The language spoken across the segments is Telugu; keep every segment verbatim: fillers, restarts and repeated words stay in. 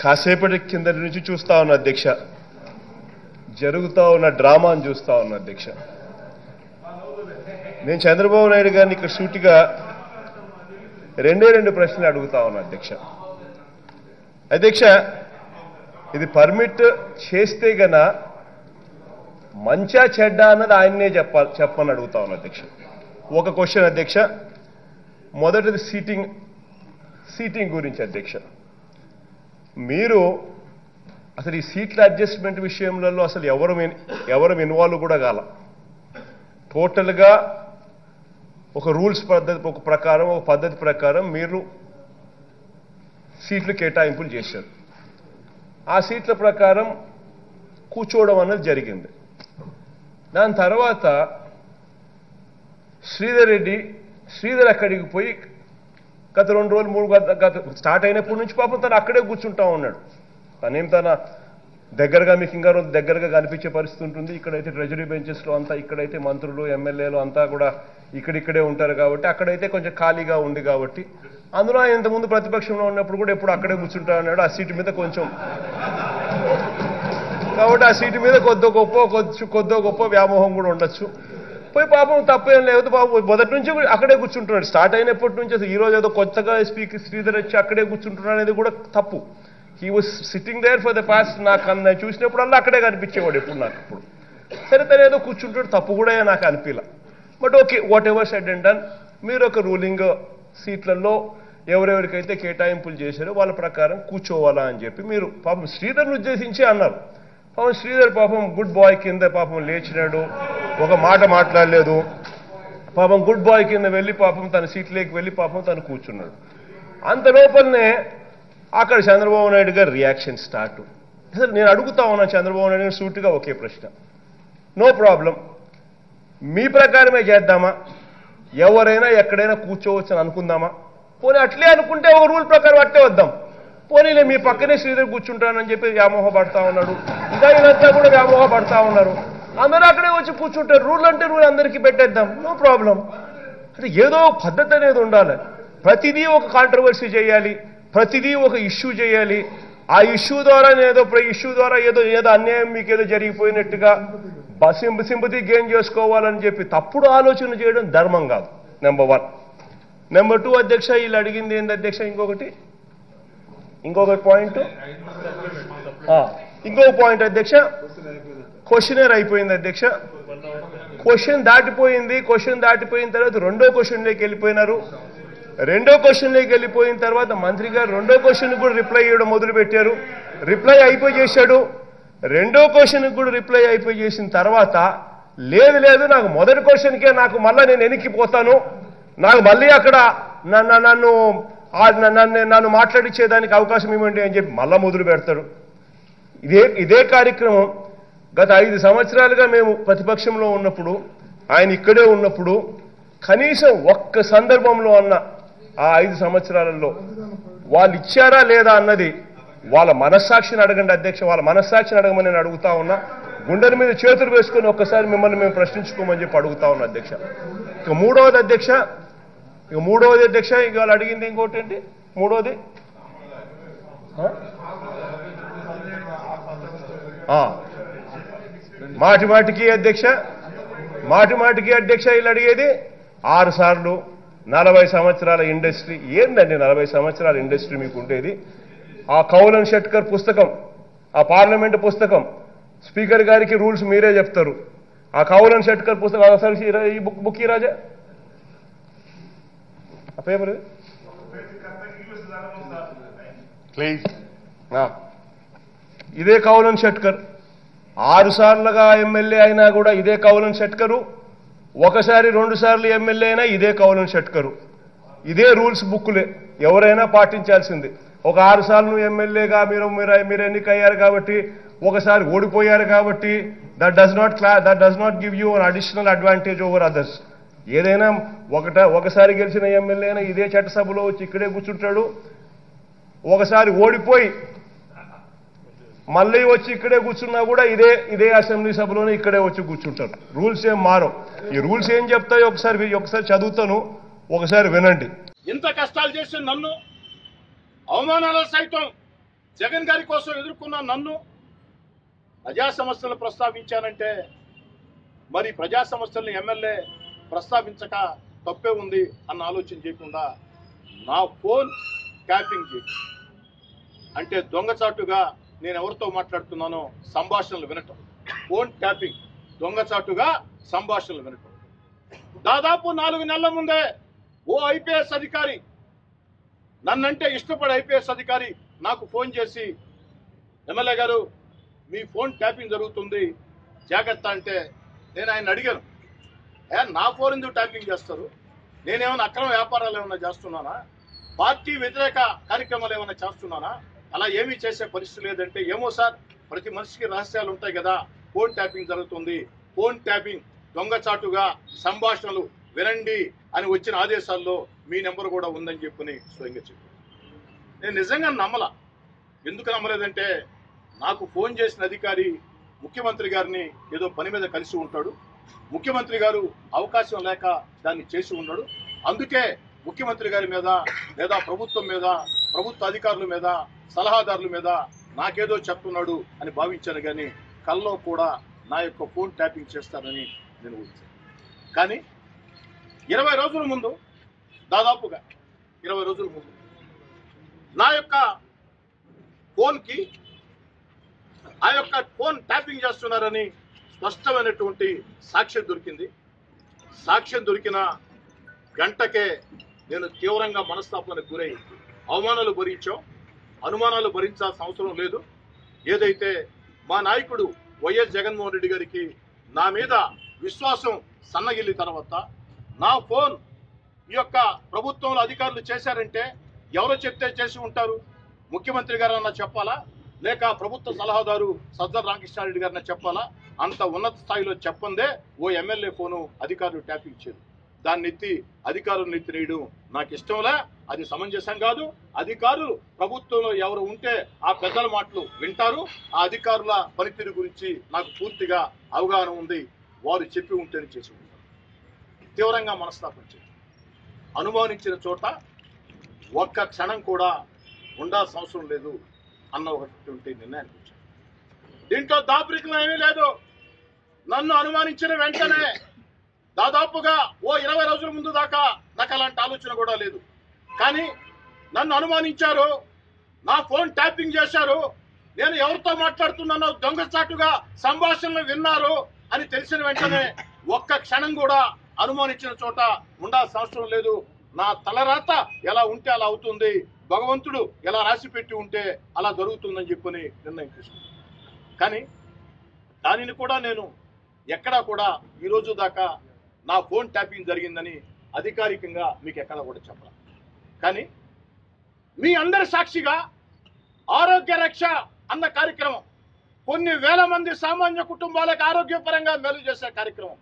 కాసేపటి కిందటి నుంచి చూస్తా ఉన్న అధ్యక్ష, జరుగుతా ఉన్న డ్రామాను చూస్తా ఉన్న అధ్యక్ష. నేను చంద్రబాబు నాయుడు గారిని ఇక్కడ సూటిగా రెండే రెండు ప్రశ్నలు అడుగుతా ఉన్నా అధ్యక్ష. అధ్యక్ష, ఇది పర్మిట్ చేస్తే గన మంచా చెడ్డ అన్నది ఆయన్నే చెప్పాలి చెప్పని అడుగుతా ఉన్నా అధ్యక్ష. ఒక క్వశ్చన్ అధ్యక్ష. మొదటిది సీటింగ్ సీటింగ్ గురించి అధ్యక్ష. మీరు అసలు ఈ సీట్ల అడ్జస్ట్మెంట్ విషయంలో అసలు ఎవరు ఎవరు ఇన్వాల్వ్ కూడా కాల. టోటల్గా ఒక రూల్స్ పద్ధతి ఒక ప్రకారం ఒక పద్ధతి ప్రకారం మీరు సీట్లు కేటాయింపులు చేశారు. ఆ సీట్ల ప్రకారం కూర్చోవడం అనేది జరిగింది. దాని తర్వాత శ్రీధర్ రెడ్డి శ్రీధర్ అక్కడికి పోయి గత రెండు రోజులు మూడు గత స్టార్ట్ అయినప్పటి నుంచి పాపం తను అక్కడే కూర్చుంటా ఉన్నాడు. తనేం తన దగ్గరగా మీకు ఇంకా రోజు దగ్గరగా కనిపించే పరిస్థితి ఉంటుంది. ఇక్కడైతే ట్రెజరీ బెంచెస్లో అంతా, ఇక్కడైతే మంత్రులు ఎమ్మెల్యేలు అంతా కూడా ఇక్కడిక్కడే ఉంటారు కాబట్టి అక్కడైతే కొంచెం ఖాళీగా ఉంది కాబట్టి, అందులో ఆయన ఇంతకుముందు ప్రతిపక్షంలో ఉన్నప్పుడు కూడా ఎప్పుడు అక్కడే కూర్చుంటా ఉన్నాడు. ఆ సీటు మీద కొంచెం కాబట్టి ఆ సీటు మీద కొద్దో గొప్ప కొద్ది కొద్దో గొప్ప వ్యామోహం కూడా ఉండొచ్చు. పోయి పాపం తప్పేం లేదు, పాపం మొదటి నుంచి అక్కడే కూర్చుంటున్నాడు. స్టార్ట్ అయినప్పటి నుంచి అసలు ఈ రోజు ఏదో కొత్తగా స్పీకర్ శ్రీధర్ వచ్చి అక్కడే కూర్చుంటున్నాడు అనేది కూడా తప్పు. He was sitting there for the past. నాకు అన్న చూసినప్పుడల్లా అక్కడే కనిపించేవాడు ఎప్పుడు నాకు. ఇప్పుడు సరే తను ఏదో కూర్చుంటాడు, తప్పు కూడా నాకు అనిపించలే. But okay, whatever said and done. మీరు ఒక రూలింగ్ సీట్లలో ఎవరెవరికైతే కేటాయింపులు చేశారో వాళ్ళ ప్రకారం కూర్చోవాలా అని చెప్పి మీరు పాపం శ్రీధర్ని ఉద్దేశించి అన్నారు. పాపం శ్రీధర్ పాపం గుడ్ బాయ్ కింద పాపం లేచినాడు, ఒక మాట మాట్లాడలేదు. పాపం గుడ్ బాయ్ కింద వెళ్ళి పాపం తన సీట్లోకి వెళ్ళి పాపం తను కూర్చున్నాడు. అంత లోపలనే అక్కడ చంద్రబాబు నాయుడు గారు రియాక్షన్ స్టార్ట్. అసలు నేను అడుగుతా ఉన్నా చంద్రబాబు నాయుడు గారు సూటిగా ఒకే ప్రశ్న. నో ప్రాబ్లం, మీ ప్రకారమే చేద్దామా, ఎవరైనా ఎక్కడైనా కూర్చోవచ్చు అని అనుకుందామా? పోనీ అట్లే అనుకుంటే ఒక రూల్ ప్రకారం అట్లే వద్దాం. పోనీలే మీ పక్కనే శ్రీధర్ కూర్చుంటానని చెప్పి వ్యామోహ పడతా ఉన్నాడు. ఇంకా వీళ్ళంతా కూడా వ్యామోహ పడతా ఉన్నారు. అందరూ అక్కడే వచ్చి కూర్చుంటారు. రూల్ అంటే రూల్ అందరికీ పెట్టేద్దాం, నో ప్రాబ్లం. అంటే ఏదో పద్ధతి అనేది ఉండాలి. ప్రతిదీ ఒక కాంట్రవర్సీ చేయాలి, ప్రతిదీ ఒక ఇష్యూ చేయాలి. ఆ ఇష్యూ ద్వారా ఏదో ఇష్యూ ద్వారా ఏదో ఏదో అన్యాయం మీకు ఏదో జరిగిపోయినట్టుగా సింపతి గెయిన్ చేసుకోవాలని చెప్పి తప్పుడు ఆలోచన చేయడం ధర్మం కాదు. Number one. నెంబర్ టూ అధ్యక్ష, వీళ్ళు అడిగింది ఏంది అధ్యక్ష, ఇంకొకటి ఇంకొక పాయింట్ ఇంకొక పాయింట్ అధ్యక్ష, క్వశ్చనర్ అయిపోయింది అధ్యక్ష. క్వశ్చన్ దాటిపోయింది. క్వశ్చన్ దాటిపోయిన తర్వాత రెండో క్వశ్చన్లోకి వెళ్ళిపోయినారు. రెండో క్వశ్చన్లోకి వెళ్ళిపోయిన తర్వాత మంత్రి గారు రెండో క్వశ్చన్ కూడా రిప్లై ఇవ్వడం మొదలుపెట్టారు. రిప్లై అయిపోయి చేశాడు. రెండో క్వశ్చన్కి కూడా రిప్లై అయిపోయి చేసిన తర్వాత లేదు లేదు నాకు మొదటి క్వశ్చన్కే నాకు మళ్ళీ నేను వెనక్కిపోతాను, నాకు మళ్ళీ అక్కడ నన్ను నన్ను నన్ను నన్ను మాట్లాడించేదానికి అవకాశం ఇవ్వండి అని చెప్పి మళ్ళా మొదలు పెడతాడు. ఇదే ఇదే కార్యక్రమం గత ఐదు సంవత్సరాలుగా మేము ప్రతిపక్షంలో ఉన్నప్పుడు, ఆయన ఇక్కడే ఉన్నప్పుడు కనీసం ఒక్క సందర్భంలో అన్న ఆ ఐదు సంవత్సరాలలో వాళ్ళు ఇచ్చారా లేదా అన్నది వాళ్ళ మనస్సాక్షిని అడగండి అధ్యక్ష. వాళ్ళ మనస్సాక్షిని అడగమని నేను అడుగుతా ఉన్నా. గుండెల మీద చేతులు వేసుకొని ఒక్కసారి మిమ్మల్ని మేము ప్రశ్నించుకోమని చెప్పి అడుగుతా ఉన్నా అధ్యక్ష. ఇక మూడవది అధ్యక్ష, ఇక మూడవది అధ్యక్ష, ఇక వాళ్ళు అడిగింది ఇంకోటి ఏంటి మూడవది? మాటి మాటికి అధ్యక్ష, మాటి మాటికి అధ్యక్ష వీళ్ళు అడిగేది ఆరు సార్లు నలభై సంవత్సరాల ఇండస్ట్రీ. ఏందండి నలభై సంవత్సరాల ఇండస్ట్రీ మీకు ఉండేది? ఆ కౌలన్ షట్కర్ పుస్తకం, ఆ పార్లమెంటు పుస్తకం, స్పీకర్ గారికి రూల్స్ మీరే చెప్తారు. ఆ కౌలన్ షట్కర్ పుస్తకం ఒకసారి ఈ బుక్ బుక్ ఈ రాజా ఆ పేపర్ ప్లీజ్. ఇదే కౌలన్ షట్కర్ ఆరు సార్లుగా ఎమ్మెల్యే అయినా కూడా ఇదే కౌలన్ షట్కరు, ఒకసారి రెండు సార్లు ఎమ్మెల్యే అయినా ఇదే కౌలన్ షట్కరు. ఇదే రూల్స్ బుక్లే ఎవరైనా పాటించాల్సింది. ఒక ఆరు సార్లు ఎమ్మెల్యేగా మీరు మీరు ఎన్నికయ్యారు కాబట్టి, ఒకసారి ఓడిపోయారు కాబట్టి that does not claim that does not give you an additional advantage over others. ఏదైనా ఒకట ఒకసారి గెలిచిన ఎమ్మెల్యే అయినా ఇదే చట్టసభలో వచ్చి ఇక్కడే కూర్చుంటాడు. ఒకసారి ఓడిపోయి మళ్ళీ వచ్చి ఇక్కడే కూర్చున్నా కూడా ఇదే ఇదే అసెంబ్లీ సభలోనే ఇక్కడే వచ్చి కూర్చుంటారు. రూల్స్ ఏం మారవు. ఈ రూల్స్ ఏం చెప్తాయో ఒకసారి ఒకసారి చదువుతాను, ఒకసారి వినండి. ఇంత కష్టాలు చేసి నన్ను అవమానాలు సైతం జగన్ గారి కోసం ఎదుర్కొన్న నన్ను ప్రజా సమస్యలు ప్రస్తావించానంటే మరి ప్రజా సమస్యల్ని ఎమ్మెల్యే ప్రస్తావించక తప్పే ఉంది అన్న ఆలోచన చేయకుండా నా ఫోన్ ట్యాపింగ్ చేసి అంటే దొంగచాటుగా నేను ఎవరితో మాట్లాడుతున్నానో సంభాషణలు వినటం, ఫోన్ ట్యాపింగ్ దొంగచాటుగా సంభాషణలు వినటం. దాదాపు నాలుగు నెలల ముందే ఓ ఐపీఎస్ అధికారి, నన్నంటే ఇష్టపడే ఐపీఎస్ అధికారి నాకు ఫోన్ చేసి, ఎమ్మెల్యే గారు మీ ఫోన్ ట్యాపింగ్ జరుగుతుంది జాగ్రత్త అంటే, నేను ఆయన అడిగాను, ఏ నా ఫోన్ ఎందుకు ట్యాపింగ్ చేస్తారు? నేనేమైనా అక్రమ వ్యాపారాలు ఏమైనా చేస్తున్నానా? పార్టీ వ్యతిరేక కార్యక్రమాలు ఏమైనా చేస్తున్నానా? అలా ఏమీ చేసే పరిస్థితి లేదంటే, ఏమో సార్ ప్రతి మనిషికి రహస్యాలు ఉంటాయి కదా, ఫోన్ ట్యాపింగ్ జరుగుతుంది, ఫోన్ ట్యాపింగ్ దొంగచాటుగా సంభాషణలు వినండి అని వచ్చిన ఆదేశాల్లో మీ నెంబర్ కూడా ఉందని చెప్పుని స్వయంగా చెప్పాను. నేను నిజంగా నమ్మలా. ఎందుకు నమ్మలేదంటే, నాకు ఫోన్ చేసిన అధికారి ముఖ్యమంత్రి గారిని ఏదో పని మీద కలిసి ఉంటాడు, ముఖ్యమంత్రి గారు అవకాశం లేక దాన్ని చేసి ఉన్నాడు, అందుకే ముఖ్యమంత్రి గారి మీద లేదా ప్రభుత్వం మీద, ప్రభుత్వ అధికారుల మీద, సలహాదారుల మీద నాకేదో చెప్తున్నాడు అని భావించాను. కానీ కల్లో కూడా నా యొక్క ఫోన్ ట్యాపింగ్ చేస్తానని నేను ఊహించాను. కానీ ఇరవై రోజుల ముందు, దాదాపుగా ఇరవై రోజుల ముందు నా యొక్క ఫోన్కి ఆ యొక్క ఫోన్ ట్యాపింగ్ చేస్తున్నారని స్పష్టమైనటువంటి సాక్ష్యం దొరికింది. సాక్ష్యం దొరికిన గంటకే నేను తీవ్రంగా మనస్తాపానికి గురై అవమానాలు భరించాం. అనుమానాలు భరించాల్సిన అవసరం లేదు. ఏదైతే మా నాయకుడు వైఎస్ జగన్మోహన్ రెడ్డి గారికి నా మీద విశ్వాసం సన్నగిల్లి తర్వాత నా ఫోన్ ఈ యొక్క ప్రభుత్వంలో అధికారులు చేశారంటే ఎవరో చెప్తే చేసి ఉంటారు? ముఖ్యమంత్రి గారు అన్న చెప్పాలా, లేక ప్రభుత్వ సలహాదారు సజ్జల రామకృష్ణారెడ్డి గారిన చెప్పాలా? అంత ఉన్నత స్థాయిలో చెప్పందే ఓ ఎమ్మెల్యే ఫోను అధికారులు ట్యాపింగ్ ఇచ్చారు. దాన్ని ఎత్తి అధికారులను ఎత్తినేయడం నాకు ఇష్టంలే, అది సమంజసం కాదు. అధికారులు ప్రభుత్వంలో ఎవరు ఉంటే ఆ పెద్దల మాటలు వింటారు. ఆ అధికారుల పనితీరు గురించి నాకు పూర్తిగా అవగాహన ఉంది. వారు చెప్పి ఉంటేనే చేసి ఉంటారు. తీవ్రంగా మనస్తాపం చేసి అనుమానించిన చోట ఒక్క క్షణం కూడా ఉండాల్సిన అవసరం లేదు అన్న ఒకటి నిర్ణయానికి వచ్చాను. దీంట్లో దాపరికం ఏమీ లేదు. నన్ను అనుమానించిన వెంటనే దాదాపుగా ఓ ఇరవై రోజుల ముందు దాకా నాకు అలాంటి ఆలోచన కూడా లేదు. కానీ నన్ను అనుమానించారు, నా ఫోన్ ట్యాపింగ్ చేశారు, నేను ఎవరితో మాట్లాడుతున్నానో దొంగచాటుగా సంభాషణలు విన్నారు అని తెలిసిన వెంటనే ఒక్క క్షణం కూడా అనుమానించిన చోట ఉండాల్సిన అవసరం లేదు. నా తలరాత ఎలా ఉంటే అలా అవుతుంది, భగవంతుడు ఎలా రాసి పెట్టి ఉంటే అలా జరుగుతుందని చెప్పని నిర్ణయం తీసుకున్నాను. కానీ దానిని కూడా నేను ఎక్కడా కూడా ఈరోజు దాకా నా ఫోన్ ట్యాపింగ్ జరిగిందని అధికారికంగా మీకు ఎక్కడా కూడా చెప్పాలి. కానీ మీ అందరి సాక్షిగా ఆరోగ్య రక్ష అన్న కార్యక్రమం, కొన్ని వేల మంది సామాన్య కుటుంబాలకు ఆరోగ్యపరంగా మేలు చేసే కార్యక్రమం,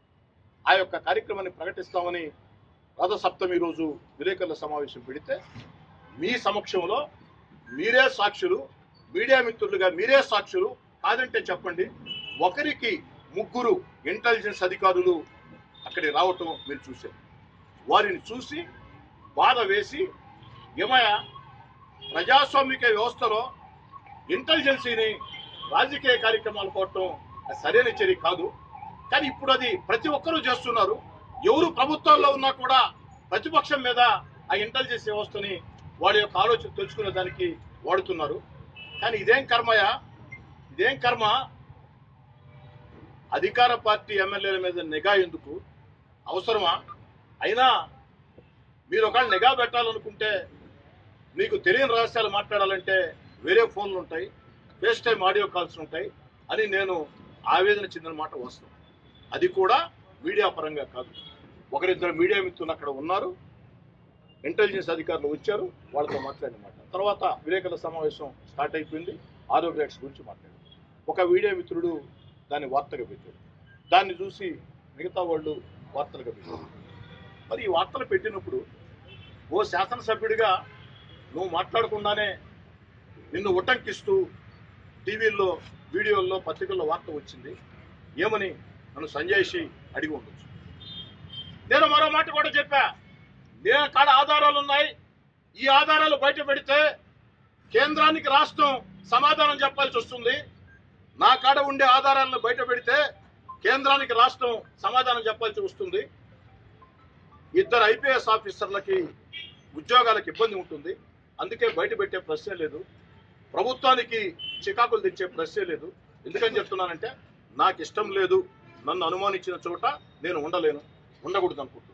ఆ యొక్క కార్యక్రమాన్ని ప్రకటిస్తామని రథసప్తమి రోజు విలేకరుల సమావేశం పెడితే మీ సమక్షంలో మీరే సాక్షులు, మీడియా మిత్రులుగా మీరే సాక్షులు. కాదంటే చెప్పండి, ఒకరికి ముగ్గురు ఇంటెలిజెన్స్ అధికారులు అక్కడికి రావటం మీరు చూశారు. వారిని చూసి బాధ వేసి, ఏమయ్య ప్రజాస్వామిక వ్యవస్థలో ఇంటెలిజెన్సీని రాజకీయ కార్యక్రమాలు పోవటం సరైన చర్య కాదు. కానీ ఇప్పుడు అది ప్రతి ఒక్కరూ చేస్తున్నారు. ఎవరు ప్రభుత్వాల్లో ఉన్నా కూడా ప్రతిపక్షం మీద ఆ ఇంటెలిజెన్స్ వ్యవస్థని వాడి యొక్క ఆలోచన తెలుసుకునే దానికి వాడుతున్నారు. కానీ ఇదేం కర్మయా, ఇదేం కర్మ? అధికార పార్టీ ఎమ్మెల్యేల మీద నిఘా ఎందుకు అవసరమా? అయినా మీరు ఒకవేళ నిఘా పెట్టాలనుకుంటే, మీకు తెలియని రహస్యాలు మాట్లాడాలంటే వేరే ఫోన్లు ఉంటాయి, ఫేస్ టైం ఆడియో కాల్స్ ఉంటాయి అని నేను ఆవేదన చెందిన మాట వాస్తవం. అది కూడా మీడియా పరంగా కాదు. ఒకరిద్దరు మీడియా మిత్రులు అక్కడ ఉన్నారు, ఇంటెలిజెన్స్ అధికారులు వచ్చారు, వాళ్ళతో మాట్లాడిన మాట. తర్వాత విలేకరుల సమావేశం స్టార్ట్ అయిపోయింది. ఆరోగ్య రక్ష గురించి మాట్లాడారు. ఒక మీడియా మిత్రుడు దాన్ని వార్తగా పెట్టాడు. దాన్ని చూసి మిగతా వాళ్ళు వార్తలుగా పెట్టారు. మరి ఈ వార్తలు పెట్టినప్పుడు ఓ శాసనసభ్యుడిగా నువ్వు మాట్లాడకుండానే నిన్ను ఉటంకిస్తూ టీవీల్లో, వీడియోల్లో, పత్రికల్లో వార్త వచ్చింది. ఏమని నన్ను సంజయ్షి అడిగి ఉండొచ్చు. నేను మరో మాట కూడా చెప్పా, నేను కాడ ఆధారాలు ఉన్నాయి, ఈ ఆధారాలు బయట పెడితే కేంద్రానికి రాష్ట్రం సమాధానం చెప్పాల్సి వస్తుంది. నా కాడ ఉండే ఆధారాలను బయట పెడితే కేంద్రానికి రాష్ట్రం సమాధానం చెప్పాల్సి వస్తుంది. ఇద్దరు ఐపీఎస్ ఆఫీసర్లకి ఉద్యోగాలకు ఇబ్బంది ఉంటుంది. అందుకే బయట పెట్టే ప్రశ్నే లేదు. ప్రభుత్వానికి చికాకులు తెచ్చే ప్రశ్నే లేదు. ఎందుకని చెప్తున్నానంటే నాకు ఇష్టం లేదు, నన్ను అనుమానించిన చోట నేను ఉండలేను, ఉండకూడదు అనుకుంటున్నాను.